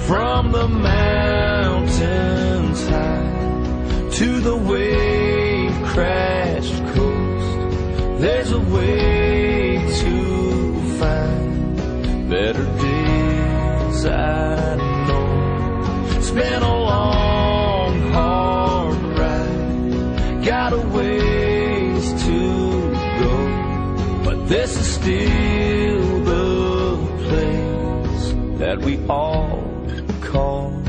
From the mountains high to the wave-crashed coast, there's a way to find better days, I know. It's been a long, hard ride, got a ways to go, but this is still the place that we all call